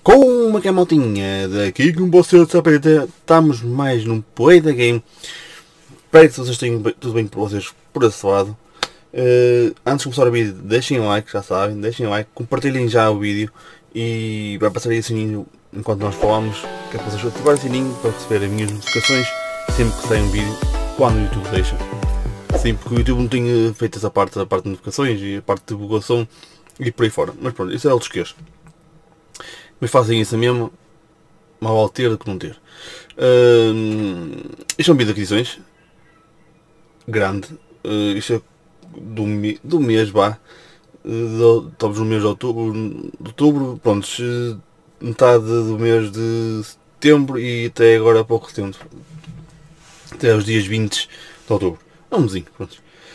Como é que é, maltinha? Daqui com vocês, estamos mais num Poeda Game. Espero que vocês estejam tudo bem por vocês por esse lado. Antes de começar o vídeo, deixem like, já sabem, deixem like, compartilhem já o vídeo e vai passar aí o sininho enquanto nós falamos, que é para vocês ativarem o sininho para receber as minhas notificações sempre que sair um vídeo, quando o YouTube deixa. Sim, porque o YouTube não tem feito essa parte da parte de notificações e a parte de divulgação e por aí fora. Mas pronto, isso é outros queixos. Mas fazem isso mesmo, mal vale ter do que não ter. Isto é um vídeo de aquisições grande. Isto é do mês, vá. Estamos no mês de outubro, pronto, metade do mês de setembro e até agora há pouco tempo. Até os dias 20 de outubro. É um mesinho, pronto.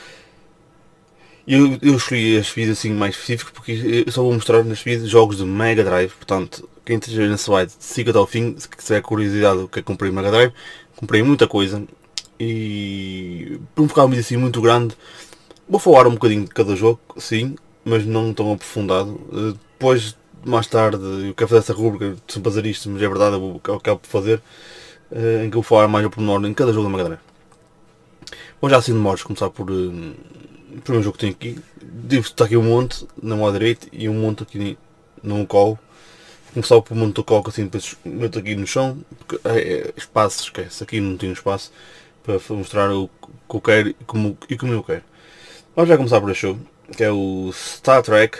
Eu escolhi este vídeo assim mais específico porque eu só vou mostrar neste vídeo jogos de Mega Drive, portanto, quem esteja nesse slide siga até ao fim, se tiver curiosidade do que é que comprei Mega Drive, comprei muita coisa e por um ficar um vídeo assim muito grande, vou falar um bocadinho de cada jogo, sim, mas não tão aprofundado. Depois, mais tarde, eu quero fazer essa rubrica de fazer isto, mas é verdade, eu acabo por fazer, em que eu vou falar mais ao pormenor em cada jogo da Mega Drive. Vou já assim de modos, começar por o primeiro jogo que tenho aqui. Está aqui um monte na mão direita e um monte aqui no colo. Começar por um monte do colo assim, depois meto aqui no chão, porque espaço, esquece, aqui não tenho espaço para mostrar o que eu quero e como eu quero. Vamos já começar por este jogo, que é o Star Trek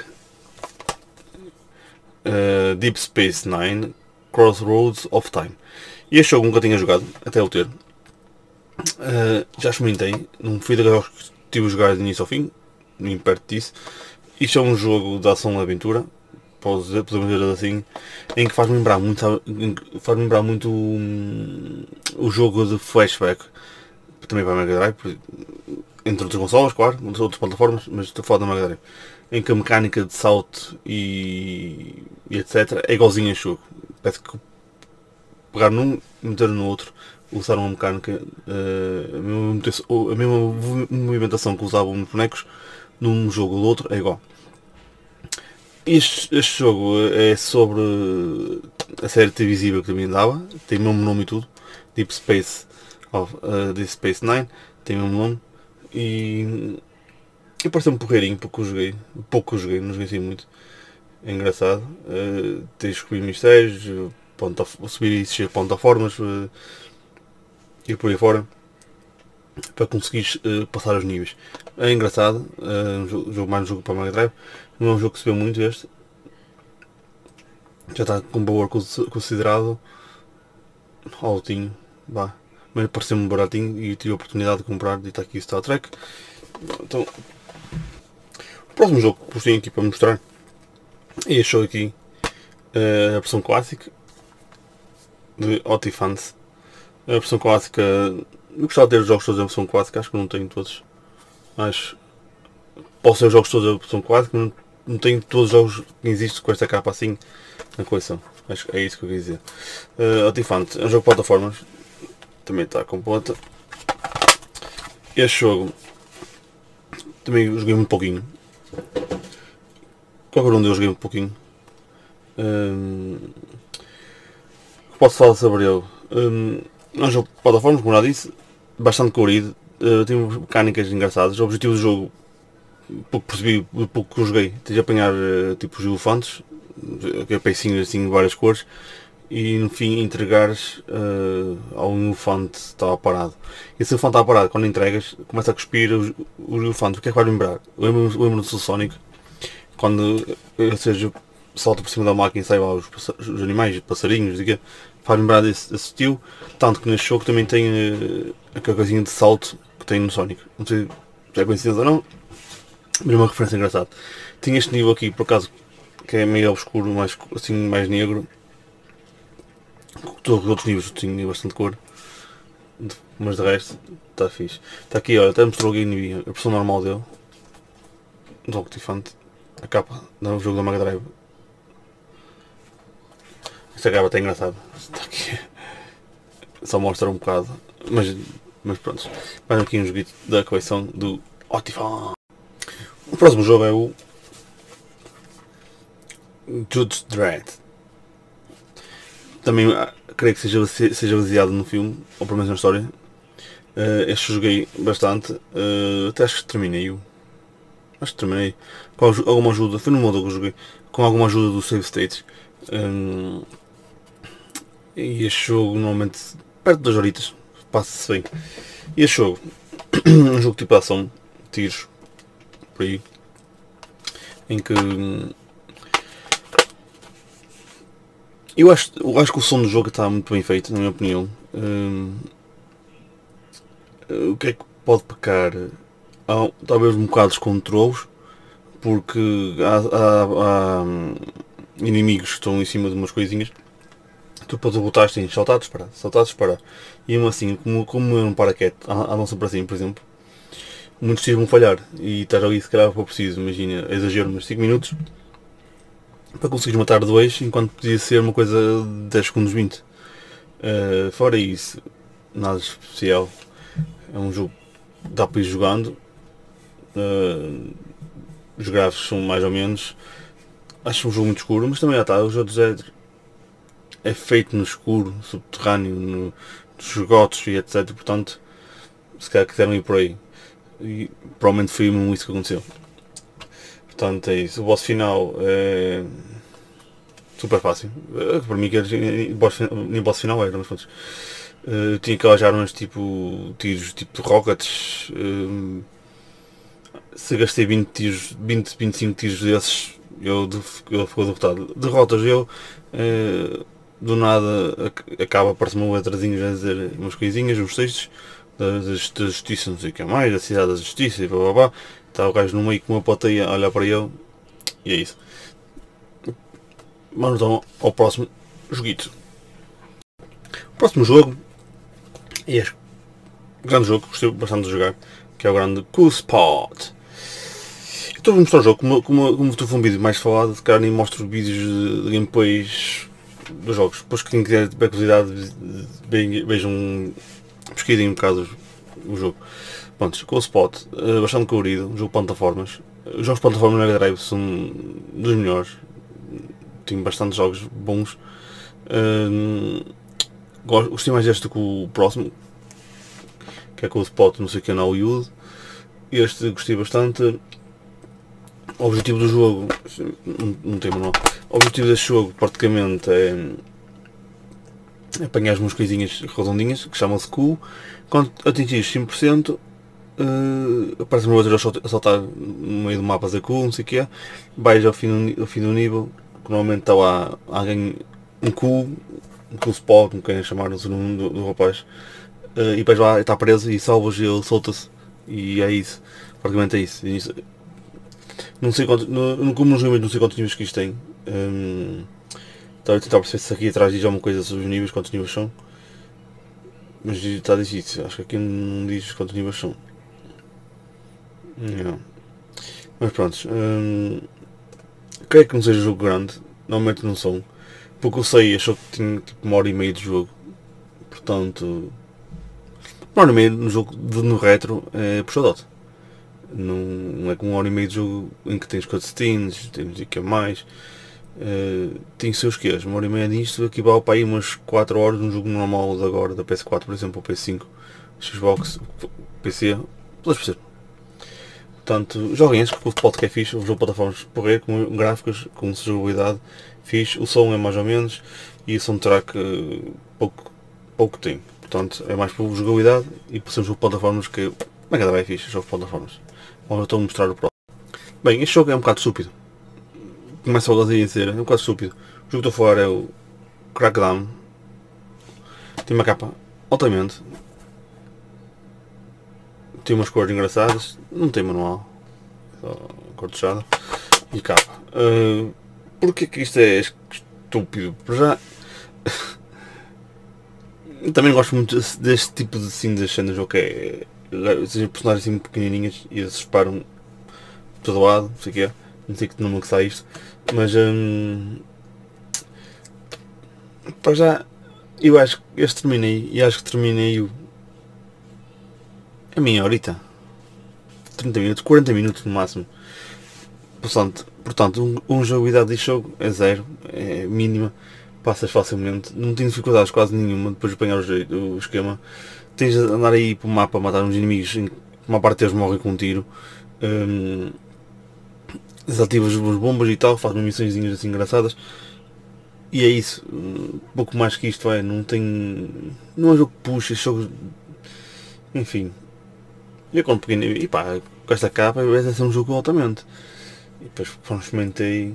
Deep Space Nine Crossroads of Time. E este jogo nunca tinha jogado, até eu ter. Já experimentei, não fui daqueles jogos que estive a jogar de início ao fim, nem perto disso. Isto é um jogo de ação e aventura, podemos dizer assim, em que faz lembrar muito, o jogo de Flashback, também para a Mega Drive, entre outras consolas, claro, outras plataformas, mas estou a falar da Mega Drive, em que a mecânica de salto e etc é igualzinha a este jogo. Parece que pegar num e meter no outro, usar uma mecânica, a mesma movimentação que usavam nos bonecos num jogo ou do outro é igual. Este jogo é sobre a série televisiva que também dava, tem o mesmo nome e tudo, Deep Space Nine, tem o mesmo nome e parece-me porreirinho, pouco que joguei, não joguei assim muito, é engraçado, tens de descobrir mistérios, subir e descer plataformas e por aí fora para conseguires passar os níveis. É engraçado, mais um jogo para a Mega Drive, não é um jogo que se vê muito este, já está com um valor considerado altinho, vá, mas pareceu-me baratinho e tive a oportunidade de comprar e está aqui Star Trek. Então, o próximo jogo que vos tenho aqui para mostrar é este jogo aqui, a versão clássica de Otifans. A versão clássica, eu gostava de ter os jogos todos da versão clássica, acho que não tenho todos. Acho posso ter os jogos todos da versão clássica, mas não tenho todos os jogos que existem com esta capa assim na coleção. Acho que é isso que eu quis dizer. Otifant é um jogo de plataformas, também está completo. Este jogo também joguei muito pouquinho. Qualquer um deles joguei muito pouquinho. O que posso falar sobre ele? É um jogo de plataformas, como já disse, bastante colorido, tem mecânicas engraçadas. O objetivo do jogo, pouco percebi, pouco que eu joguei, tens de apanhar tipo os elefantes, peicinhos assim de várias cores, e no fim entregares ao elefante que estava parado. Esse elefante estava parado, quando entregas, começa a cuspir os elefantes. O que é que vai lembrar? Lembro do Sonic, quando seja, salta por cima da máquina e sai lá os animais, os passarinhos, faz lembrar desse estilo, tanto que neste jogo também tem aquela coisinha de salto que tem no Sonic. Não sei se é coincidência ou não, mas é uma referência engraçada. Tem este nível aqui, por acaso, que é meio obscuro, mais negro. Todos os outros níveis tinham bastante cor, mas de resto está fixe. Está aqui, olha, até mostrou a versão normal dele, do Octifante, a capa do jogo da Mega Drive. Esta capa está engraçada, está aqui, só mostra um bocado, mas pronto. Mais aqui um joguito da coleção do Otifant. O próximo jogo é o Judge Dredd. também creio que seja baseado no filme, ou pelo menos na história. Este joguei bastante, até acho que terminei-o. Acho que terminei com alguma ajuda, foi no modo que eu joguei, com alguma ajuda do Save States. E este jogo normalmente perto das horitas, passa-se bem. E este jogo, um jogo tipo de ação, tiros, por aí, em que eu acho que o som do jogo está muito bem feito, na minha opinião. O que é que pode pecar? Talvez um bocado dos controles, porque há inimigos que estão em cima de umas coisinhas. Tu podes botar assim, saltar, disparar. E mesmo assim, como eu não para quieto, andam sempre assim, por exemplo, muitos tiros vão falhar. E estás ali, se calhar, para preciso, imagina, exagero, mas 5 minutos para conseguires matar dois, enquanto podia ser uma coisa de 10 segundos 20. Fora isso, nada especial. É um jogo que dá para ir jogando. Os gráficos são mais ou menos. Acho um jogo muito escuro, mas também já está. O jogo é feito no escuro, subterrâneo, nos esgotos e etc. Portanto, se calhar quiseram ir por aí. E provavelmente foi mesmo isso que aconteceu. Portanto, é isso. O boss final é super fácil. Para mim, nem boss final era, mas pronto. Tinha aquelas armas tipo tiros tipo rockets. Se gastei 20 tiros, 25 tiros desses, eu fico derrotado. Derrotas eu, do nada acaba, aparece uma letrazinha a dizer umas coisinhas, uns textos da justiça, não sei o que é mais, da cidade da justiça e blá blá blá. Está o gajo no meio com uma plateia a olhar para ele e é isso. Vamos então ao próximo joguito. O próximo jogo é este grande jogo que gostei bastante de jogar, que é o grande Cool Spot. Estou a mostrar o jogo, como tu for um vídeo mais falado, de cara nem mostro vídeos de gameplays dos jogos. Depois que quem quiser tiver curiosidade, vejam, pesquisem um bocado o jogo. Pronto, Cool Spot, bastante colorido, um jogo de plataformas. Os jogos de plataformas na Mega Drive são dos melhores. Tenho bastantes jogos bons. Gostei mais deste do que o próximo, que é Cool Spot, não sei o que é Now Youth. Este gostei bastante. O objetivo do jogo, não tem manual. O objetivo deste jogo praticamente é apanhar umas coisinhas redondinhas que chamam-se Q. Quando atingires 5%, aparece uma outra a saltar no meio do mapa a dizer Q, não sei o que é. Vais ao fim do nível, que normalmente está lá alguém, um Q spot, como querem chamar o nome do rapaz, e depois lá está preso e salvas e ele solta-se. E é isso, praticamente é isso. Não sei quanto, como nos níveis não sei quantos níveis que isto tem. Estava a tentar perceber se aqui atrás diz alguma coisa sobre os níveis, quantos níveis são. Mas está difícil, acho que aqui não diz quantos níveis são. Não. Mas pronto, creio que não seja um jogo grande, normalmente não são. Porque eu sei, achou que tinha tipo 1h30 de jogo. Portanto, 1h30 no jogo no retro é puxadote. Não é com 1h30 de jogo em que tens cutscenes, tens o que é mais. Tem seus quês, 1h30 disto equivale para aí umas 4 horas num jogo normal de agora, da PS4 por exemplo, ou PS5, Xbox, PC, todas por ser. Portanto, joguem este, porque o Spot que é fixe, o jogo de plataformas porrer, com gráficos, com jogabilidade fixe, o som é mais ou menos, e o soundtrack pouco tem. Portanto, é mais por jogabilidade e por ser um jogo de plataformas que é cada vez fixe, jogo de plataformas. Bom, eu estou a mostrar o próximo. Bem, este jogo é um bocado estúpido. Começa logo a dizer, é um bocado estúpido. O jogo que estou a falar é o Crackdown. Tem uma capa altamente. Tem umas cores engraçadas. Não tem manual. Só cor fechada. E capa. Porquê que isto é estúpido? Por já... Também gosto muito deste tipo de cenas do jogo, que é... Sejam personagens assim pequenininhas e eles disparam todo lado, não sei o que é. Não sei que número que sai isto. Mas para já eu acho que este terminei e acho que terminei a minha horita. 30 minutos, 40 minutos no máximo. Portanto, jogabilidade de jogo é zero, é mínima. passas facilmente, não tens dificuldades quase nenhuma depois de apanhar o esquema. Tens de andar aí para o mapa a matar uns inimigos, uma parte deles morre com um tiro. Desativas as bombas e tal, faz missões assim engraçadas. E é isso, pouco mais que isto não tem. Não é jogo que puxa, é jogo. Enfim. Eu quando peguei e pá, com esta capa vai ser um jogo altamente. E depois quando experimentei.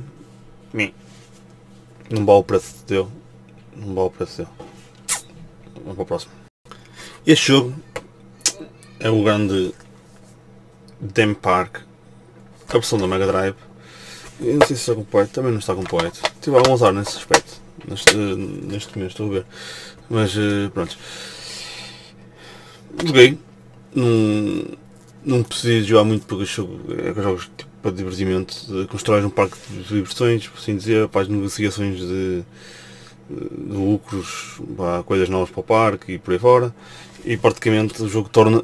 Não vale o preço dele. Não vale o preço dele. Vamos para o próximo. Este jogo é o grande Theme Park, a versão da Mega Drive. Eu não sei se está completo, também não está completo. Tive algum azar nesse aspecto, neste mês, estou a ver. Mas pronto. Joguei. Não preciso jogar muito porque é jogos tipo, para divertimento. Constróis um parque de diversões, por assim dizer, faz negociações de lucros, coisas novas para o parque e por aí fora. E praticamente o jogo torna.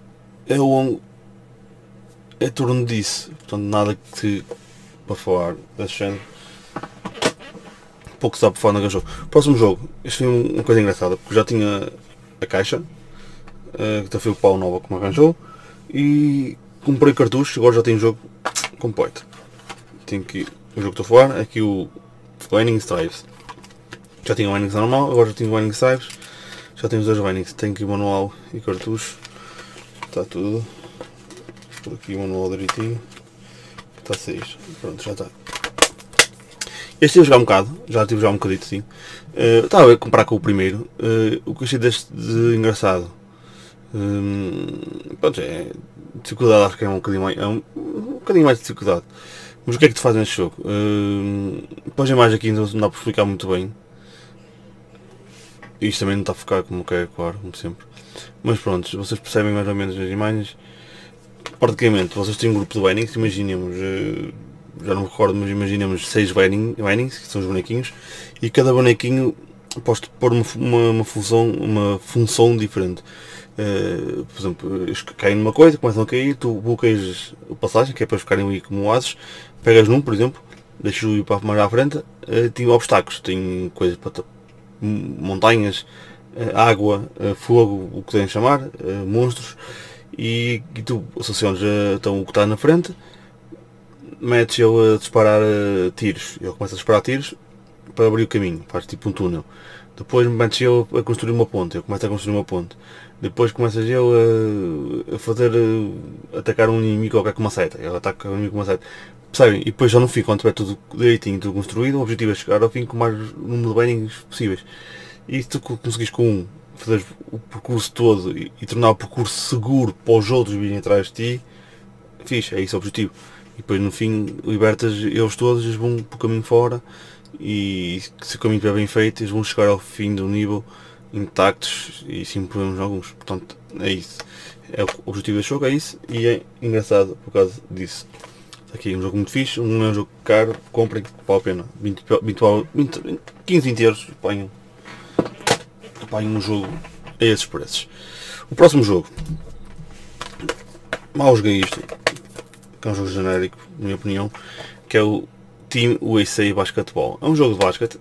É torno disso. Portanto, nada que para falar desse género. Pouco se dá para falar naquele jogo. Próximo jogo, isto foi uma coisa engraçada, porque já tinha a caixa, que foi o pau nova que me arranjou, e comprei cartuchos, agora já tenho o jogo completo. Tenho aqui o jogo que estou a falar, aqui o Winning Stripes. Já tinha o Winning normal, agora já tenho o Winning Stripes, já tenho os dois Winnings, tenho aqui o manual e cartucho, está tudo, por aqui o manual direitinho. Está 6, pronto, já está. Este estive a jogar um bocado, já estive a jogar um bocadito sim. Estava a comprar com o primeiro. O que achei deste de engraçado, pronto, é dificuldade, acho que é um bocadinho mais de dificuldade. Mas o que é que te faz neste jogo? Depois a imagem aqui não dá para explicar muito bem. Isto também não está a focar como quer, claro, como sempre. Mas pronto, vocês percebem mais ou menos as imagens. Praticamente, vocês têm um grupo de Winnings, imaginemos, já não me recordo, mas imaginemos 6 Winnings, que são os bonequinhos, e cada bonequinho posso pôr uma função diferente. Por exemplo, eles caem numa coisa, começam a cair, tu bloqueias a passagem, que é para eles ficarem ali como ases, pegas num, por exemplo, deixas-o ir para mais à frente, tem obstáculos, tem coisas para montanhas, água, fogo, o que querem chamar, monstros. E tu associas então o que está na frente, metes ele a disparar tiros, ele começa a disparar tiros para abrir o caminho, faz tipo um túnel. Depois metes ele a construir uma ponte, ele começa a construir uma ponte. Depois começas ele a fazer atacar um inimigo qualquer com uma seta, ele ataca o inimigo com uma seta. Percebem? E depois já no fim, quando tiver tudo direitinho, tudo construído, o objetivo é chegar ao fim com o mais número de bannings possíveis. E se tu conseguires com um fazer o percurso todo e tornar o percurso seguro para os outros virem atrás de ti, fixe, é esse o objetivo. E depois no fim libertas eles todos, eles vão para o caminho fora e se o caminho estiver bem feito, eles vão chegar ao fim do nível intactos e sem problemas alguns. Portanto, é isso. É o objetivo do jogo, é isso, e é engraçado por causa disso. Está aqui um jogo muito fixe, não é um jogo caro, comprem, vale a pena. 15, 20 euros, apanhem um jogo a esses preços. O próximo jogo, mal joguei isto, que é um jogo genérico, na minha opinião, que é o Team USA Basketball. É um jogo de basquete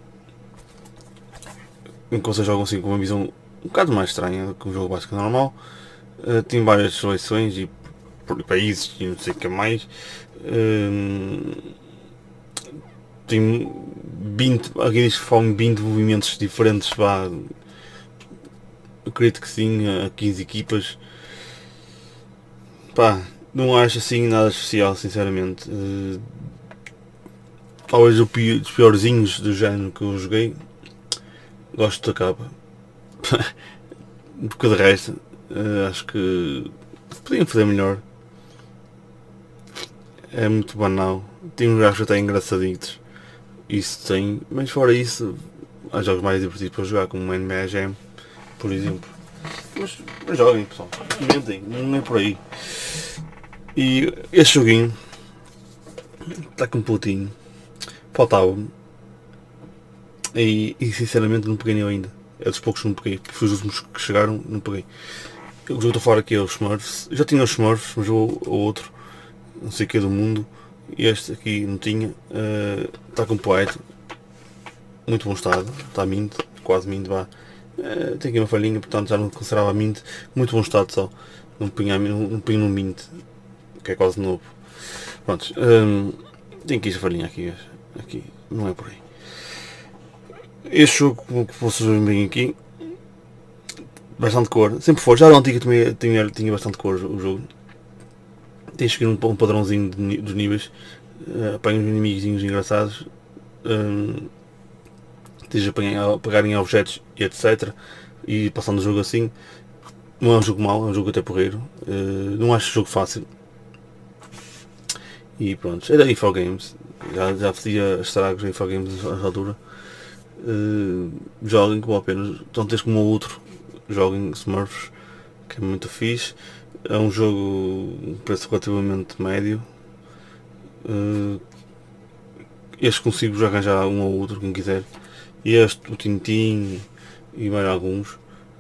em que vocês jogam assim com uma visão um bocado mais estranha do que um jogo de basquete normal. Tem várias seleções e países e não sei o que mais. Tem 20, aqui diz que falam 20 movimentos diferentes, eu acredito que sim, a 15 equipas. Pá, não acho assim nada especial, sinceramente. Talvez dos piorzinhos do género que eu joguei. Gosto da capa. Porque de resto, acho que podiam fazer melhor. É muito banal. Tem uns gajos até engraçadinhos. Isso tem, mas fora isso, há jogos mais divertidos para jogar, como o NBA Jam, por exemplo. Mas joguem, pessoal, mentem, não é por aí. E este joguinho está completinho, faltava-me, e sinceramente não peguei nenhum ainda. É dos poucos que não peguei, porque os últimos que chegaram não peguei. O jogo que estou a falar aqui é os Smurfs. Eu já tinha os Smurfs, mas o outro, não sei o que é do mundo. Este aqui não tinha, está completo, muito bom estado, está mint, quase mint, vá. Tem aqui uma falhinha, portanto já não considerava mint, muito bom estado só, não punha no mint, que é quase novo. Pronto, tem aqui esta falhinha aqui, não é por aí. Este jogo, como vocês veem aqui, bastante cor, sempre foi, já era antigo também tinha bastante cor o jogo. Tens que ir um padrãozinho dos níveis, apanhas inimigos engraçados, tens de pegar em objetos e etc. E passando o jogo assim. Não é um jogo mau, é um jogo até porreiro. Não acho o jogo fácil. E pronto, é da Infogames. Já fazia estragos em Infogames à altura. Joguem como apenas, tanto este como o outro. Joguem Smurfs, que é muito fixe. É um jogo um preço relativamente médio. Este consigo arranjar um ou outro, quem quiser. Este, o Tintin e mais alguns.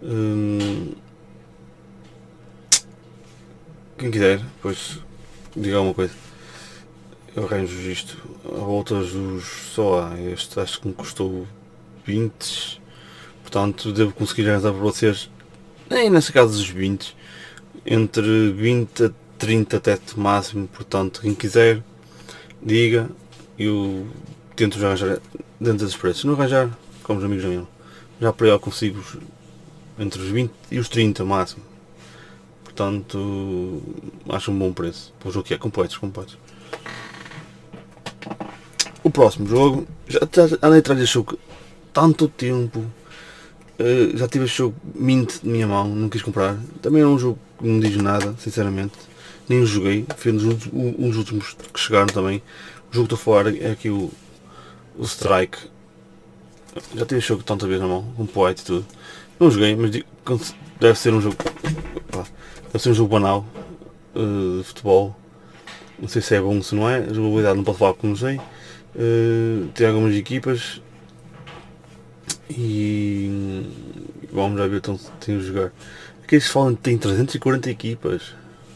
Quem quiser, pois diga alguma coisa. Eu arranjo isto. A volta dos só este acho que me custou 20. Portanto devo conseguir arranjar para vocês. Nem nessa casa dos 20. Entre 20 a 30 até máximo. Portanto, quem quiser, diga. Eu tento já arranjar dentro dos preços. Se não arranjar, como os amigos meus, já por aí eu consigo entre os 20 e os 30 máximo. Portanto, acho um bom preço para o jogo que é completos. O próximo jogo, já andei atrás deste jogo tanto tempo, já tive este jogo mint na minha mão, não quis comprar. Também é um jogo que não diz nada, sinceramente, nem o joguei, foi um dos últimos que chegaram também. O jogo que estou a falar é aqui o Strike. Já tive este jogo tanta vez na mão, com poet e tudo. Não joguei, mas deve ser um jogo. Deve ser um jogo banal de futebol. Não sei se é bom ou se não é. A jogabilidade não pode falar porque não sei. Tem algumas equipas. E vamos já ver então se tem a jogar. Aqui eles falam que tem 340 equipas.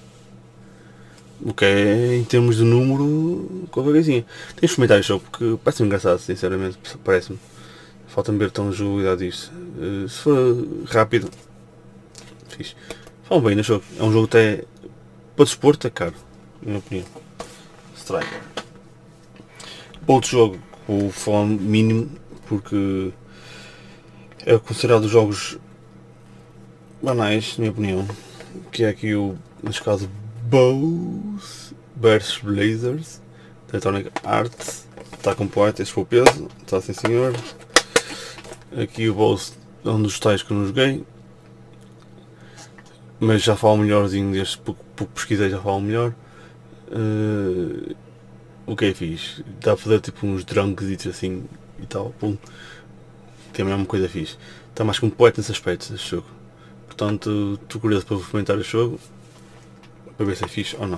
O que é em termos de número qualquer coisinha. Tenho que experimentar este jogo porque parece-me engraçado, sinceramente. Parece-me. Falta-me ver tão a jogabilidade disto. Se for rápido, fixe. Falam bem no jogo. É um jogo até para desporto, é caro, na minha opinião. Striker. Outro jogo, o falar mínimo, porque é considerado dos jogos banais, na minha opinião. Que é aqui o, neste caso, Bows vs Blazers, da Electronic Arts. Está completo, este foi o peso, está sim senhor. Aqui o Bows é um dos tais que eu não joguei. Mas já falo melhorzinho deste, pouco pesquisei, já falo melhor. O que é fixe? Dá a fazer tipo uns drunks assim e tal, pum. Tem a mesma coisa fixe. Está mais completo nesse aspecto, este jogo. Portanto, estou curioso para experimentar este jogo, para ver se é fixe ou não.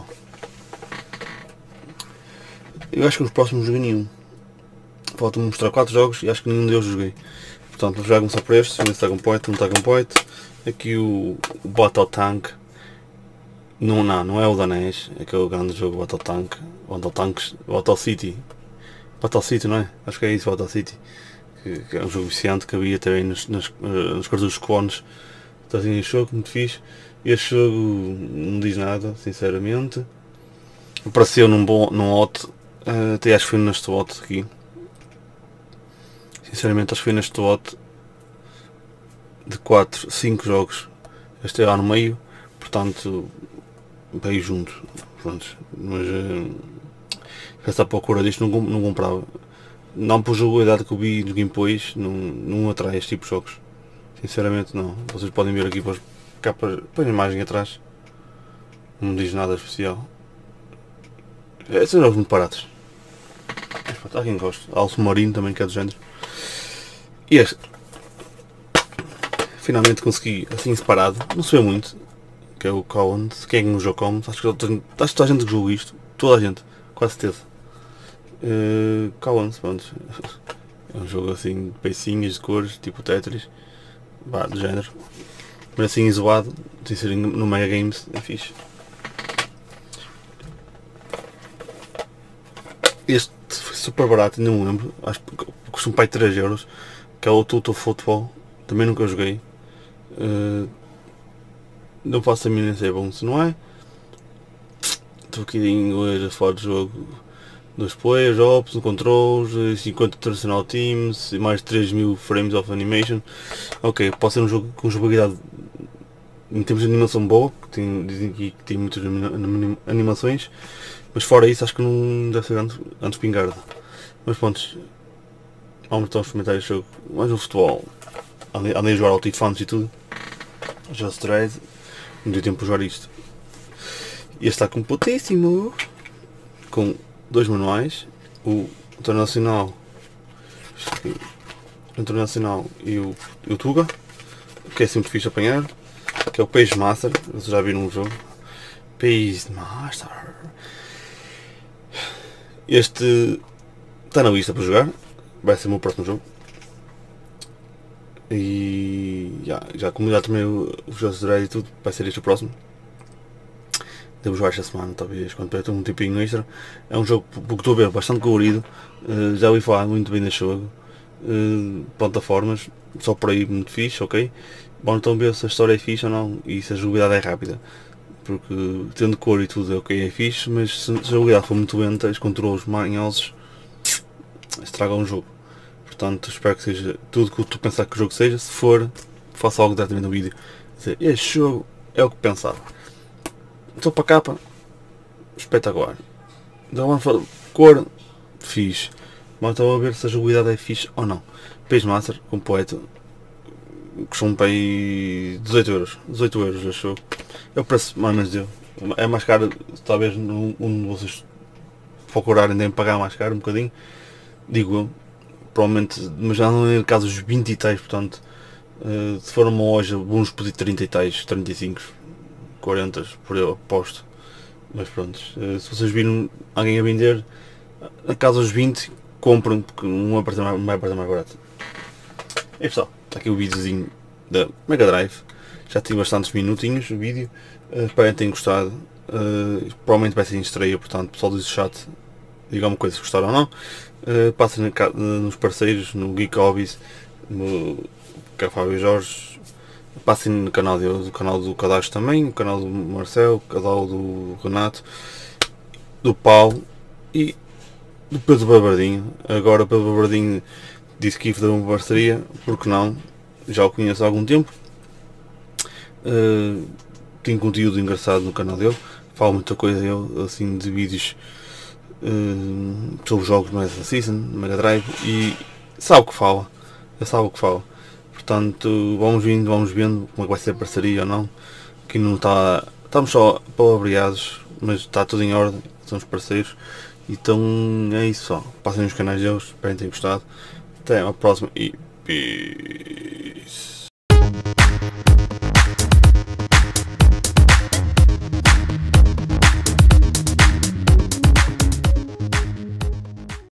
Eu acho que os próximos joguei nenhum. Faltam-me mostrar 4 jogos e acho que nenhum deles joguei. Portanto, vou já começar por este, ver se está completo, não está completo. Aqui o Battle Tank. Não é o danês, é aquele grande jogo Battle Tank. Battle Tanks, Battle City. Battle City, não é? Acho que é isso, Battle City. Que é um jogo viciante que havia também nos cartuchos clones. Está assim este jogo, muito fixe. Este jogo não diz nada, sinceramente. Apareceu num hot. Até acho que foi neste hot aqui. Sinceramente acho que foi neste hot de 4, 5 jogos. Este é lá no meio. Portanto, veio junto. Pronto. Mas já está à procura disto, não comprava. Não por jogabilidade que eu vi nos gameplays, não atrai este tipo de jogos. Sinceramente não. Vocês podem ver aqui para capas, põe a imagem atrás. Não diz nada especial. São jogos muito baratos. Mas há quem gosta. Há o Submarino também, que é do género. E este. Finalmente consegui, assim separado. Não se vê muito. Que é o Collins. Quem é que não joga Collins? Acho que toda a gente que jogou isto. Toda a gente. Quase certeza. Collins, pronto. É um jogo assim de pecinhas, de cores, tipo Tetris. Vá, do género. Mas assim isolado, sem ser no Mega Games, é fixe. Este foi super barato, não me lembro. Acho que custa um pai 3€, que é o Total Football, também nunca joguei. Não faço a mínima se é bom, se não é. Estou aqui em inglês a falar do jogo. 2 players, ops, controls, 50 traditional teams, mais 3000 frames of animation. Ok, pode ser um jogo com jogabilidade em termos de animação boa, porque dizem aqui que tem muitas animações, mas fora isso acho que não deve ser antes pingarda. Mas pronto, vamos então experimentar este jogo. Mais um futebol. Andei a jogar Ultimate e tudo. Just Red. Não deu tempo para jogar isto. E este está completíssimo. Com 2 manuais. O Internacional. E o Tuga. Que é sempre fixe apanhar. Que é o Page Master. Vocês já viram no jogo. Page Master. Este está na lista para jogar. Vai ser o meu próximo jogo. E já como já terminei os jogos de e tudo, vai ser este o próximo. Devo jogar esta semana, talvez, quando tiver um tempinho extra. É um jogo, porque estou a ver, bastante colorido. Já ouvi falar muito bem deste jogo. Plataformas, só por aí muito fixe, ok? Bom, então ver se a história é fixe ou não e se a jogabilidade é rápida. Porque tendo cor e tudo, ok, é fixe, mas se a jogabilidade for muito lenta, os controles manhosos estragam o jogo. Portanto, espero que seja tudo o que tu pensar que o jogo seja. Se for, faça algo diretamente no vídeo. Dizer, este jogo é o que pensava. Estou para a capa, espetacular. Então, cor, fixe. Mas estão a ver se a jogabilidade é fixe ou não. Page Master completo. Custou para aí 18€. 18€ este jogo. É o preço mais ou menos dele. É mais caro, talvez um de vocês procurarem nem pagar mais caro um bocadinho. Digo eu. Provavelmente, mas já não é caso dos 20 e tais, portanto, se for uma loja, vamos pedir 30 e tais, 35, 40, por eu aposto. Mas pronto, se vocês viram alguém a vender, a casa dos 20, compram, porque não vai parecer mais barato. E pessoal, está aqui o videozinho da Mega Drive, já tive bastantes minutinhos o vídeo, espero que tenham gostado, provavelmente vai ser em estreia, portanto, pessoal do chat, diga uma coisa se gostaram ou não. Passem nos parceiros, no Geek Hobbies, no Fábio Jorge, passem no canal deles, o canal do Cadastro também, o canal do Marcelo, o canal do Renato, do Paulo e do Pedro Barbardinho. Agora o Pedro Barbardinho disse que ia fazer uma parceria, porque não, já o conheço há algum tempo. Tem conteúdo engraçado no canal dele, fala muita coisa dele, assim, de vídeos sobre jogos do Master System, Mega Drive, e sabe o que fala, portanto vamos vendo como é que vai ser a parceria ou não, que não está, estamos só palavreados, mas está tudo em ordem, somos parceiros, então é isso só, passem nos canais deles, esperem que tenham gostado, até a próxima e peace.